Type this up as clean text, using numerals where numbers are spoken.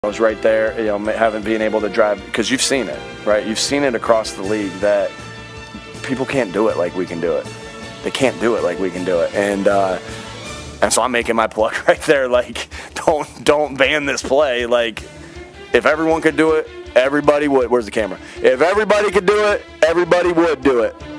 I was right there, you know, having been able to drive, because you've seen it, right? You've seen it across the league that people can't do it like we can do it. They can't do it like we can do it, and so I'm making my plug right there. Like, don't ban this play. Like, if everyone could do it, everybody would. Where's the camera? If everybody could do it, everybody would do it.